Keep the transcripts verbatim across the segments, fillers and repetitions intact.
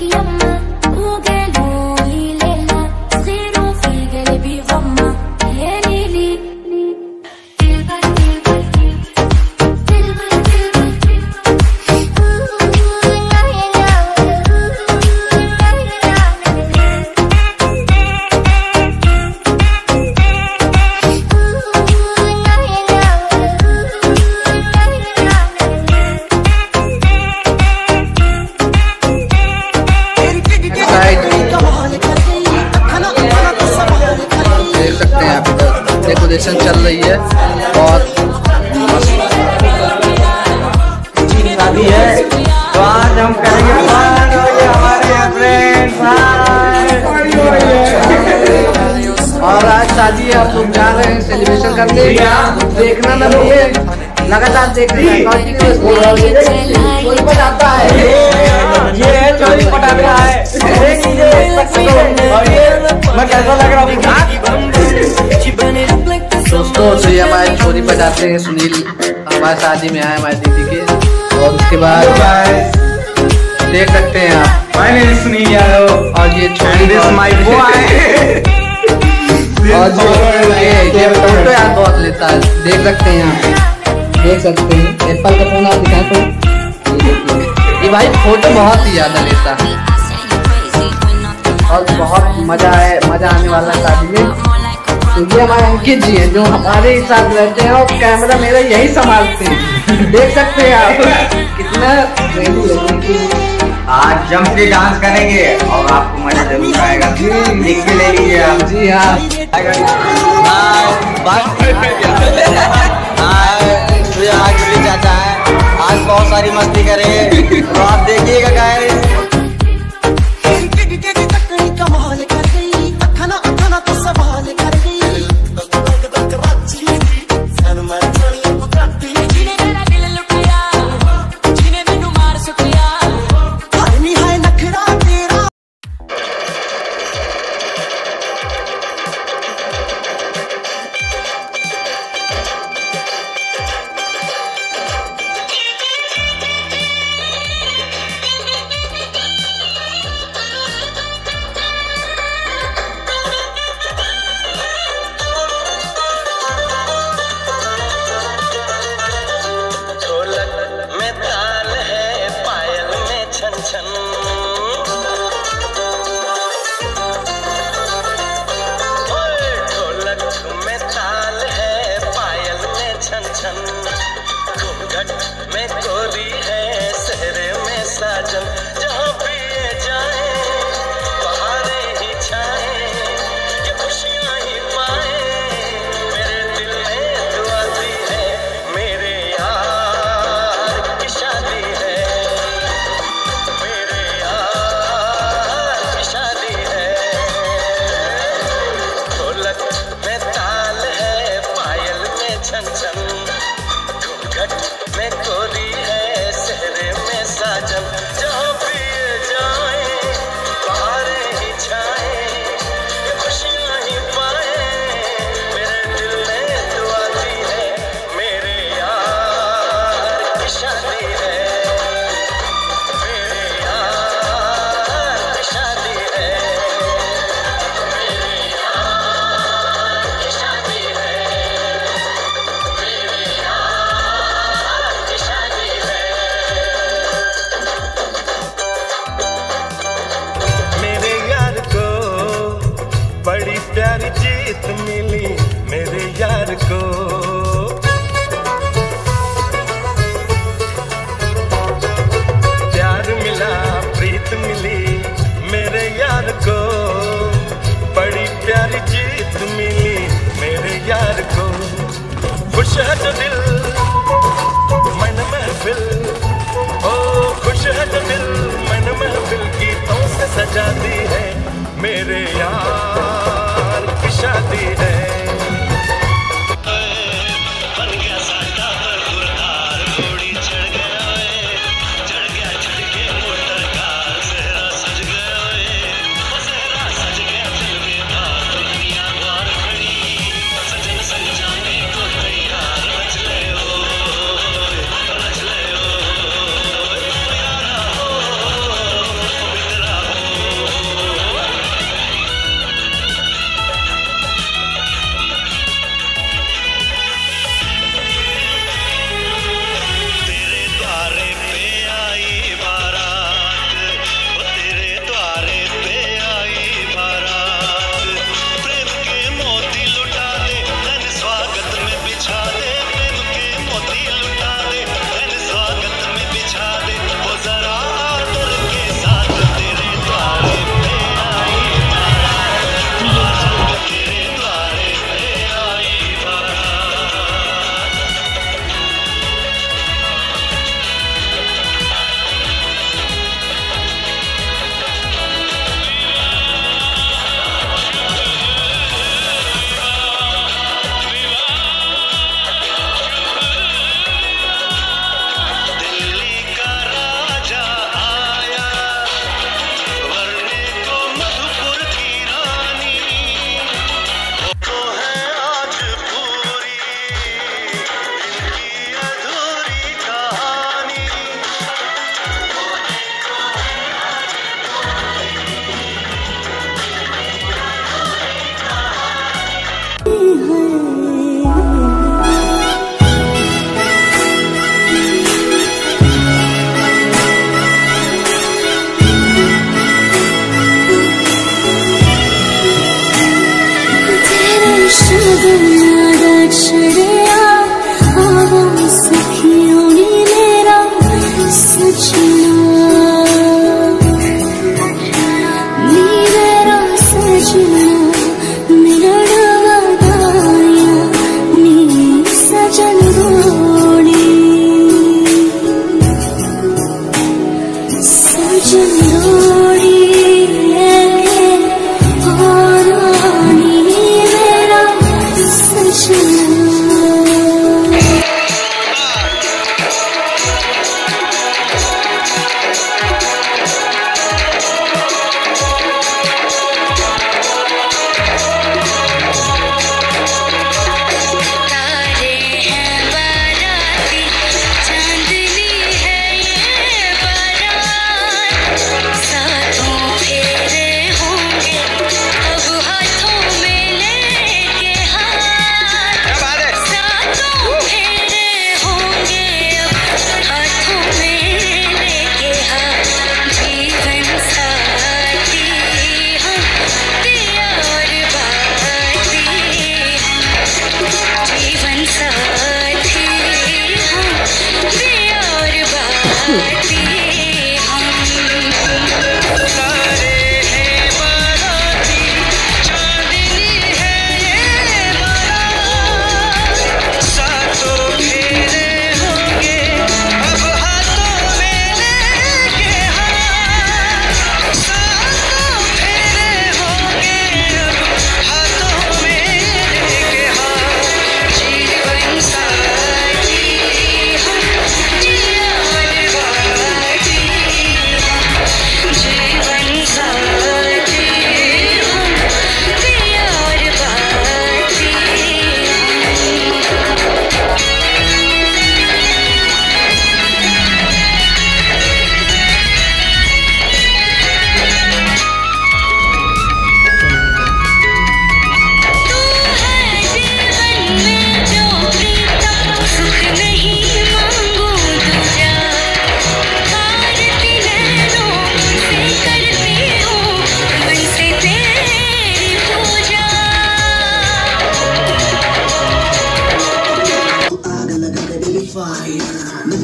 Decoration चल रही है और शादी है तो आज हम करेंगे हमारे फ्रेंड्स और आज शादी है, आप लोग जा रहे हैं सेलिब्रेशन करने। देखना ना भूले, लगातार देखते हैं चोरी पटाता है, ये चोरी पटाता है। मैं कैसा लग रहा हूँ दोस्तों? तो ये हमारे चोरी बजाते हैं सुनील, हमारे शादी में आए हमारी दीदी के। और उसके बाद देख सकते हैं आप सुनील यादव और ये छोटी और जो ये ये फोटो यार बहुत लेता है, देख सकते हैं आप, देख सकते हैं एप्पल का फोन आप दिखा तो ये भाई फोटो बहुत ही ज्यादा लेता है और बहुत मजा है, मजा आने वाला है शादी में। तो ये हमारे अंकित जी हैं जो हमारे ही साथ रहते हैं और कैमरा मेरा यही संभालते हैं। देख सकते हैं आप कितना आज जम के डांस करेंगे और आपको मजा जरूर आएगा। लिख के ले लीजिए आप। जी हाँ, आज चाचा है, आज बहुत सारी मस्ती करेंगे तो आप देखिएगा गाइस। में कोरी है सहरे में साजन, जहाँ भी ये जाए बहारे ही छाए, ये खुशियाँ ही पाए। मेरे दिल में दुआ दी है, मेरे यार की शादी है, मेरे यार की शादी है। ढोलक में ताल है, पायल में छन छन, में कोरी है सहरे में साजन, जहाँ भी ये जाए बहारे ही छाए, ये खुशियाँ ही पाए। मेरे दिल ने दुआ दी है, मेरे यार की शादी है, मेरे यार की शादी है, मेरे यार की शादी है, मेरे बड़ी प्यारी जीत मिली मेरे यार को। प्यार मिला प्रीत मिली मेरे यार को, बड़ी प्यारी जीत मिली मेरे यार को। खुश है जो दिल मन महफिल, ओ खुश है जो दिल मन महफिल, गीतों से सजा दी है मेरे यार की शादी है। बन गया साटा पर गुरदार, घोड़ी चढ़ गया है, चढ़ गया चढ़ के मोटर कार, सेहरा सज गया है, सेहरा सज गया दिल में बात, दुनिया द्वार खड़ी, सजन संग जाने को तैयार, रच ले ओ रच ले ओ यारा हो मित्रा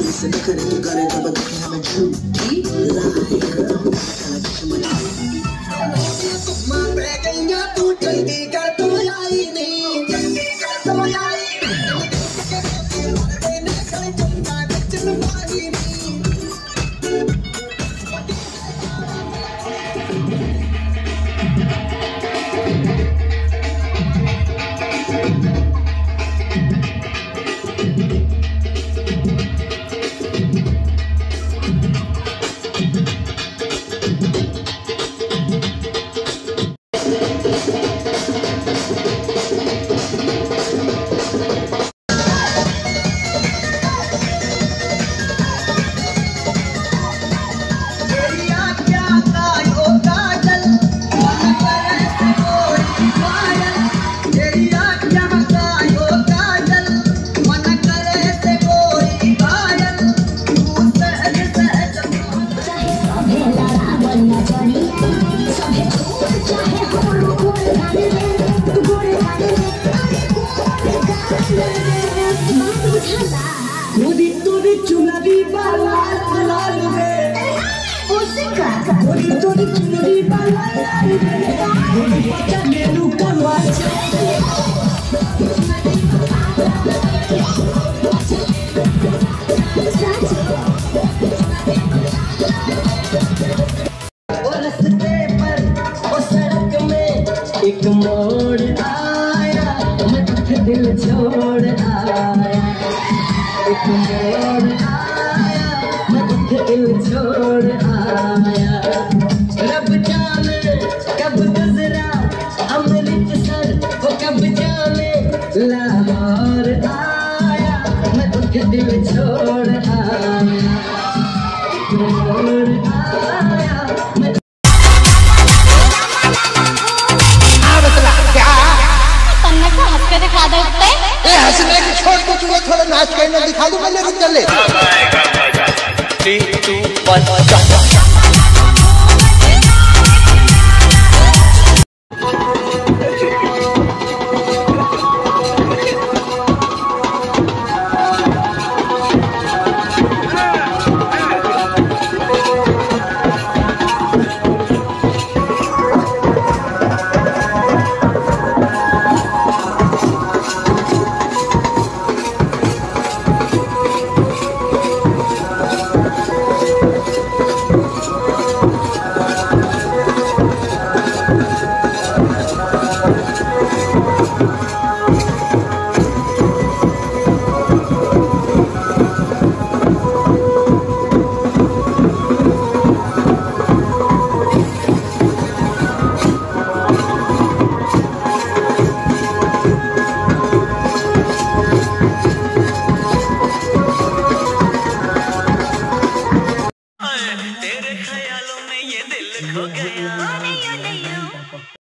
गोरी तोरी चुनरी बाला लाल रे ओसिका गोरी तोरी चुनरी बाला लाल रे गोरी पता मेनू करवा एक मोड़ आया मैं दिल छोड़ आया एक मोड़ आया मैं दिल छोड़ आया रब जाने कब गुजरा अमृतसर वो कब जाने लाहौर आया मैं दिल छोड़ आया मोड़ आया मैं दिखा देते ए हंसने की छोड़ को तू थोड़ा नाच करना दिखा दो पहले रुक चले।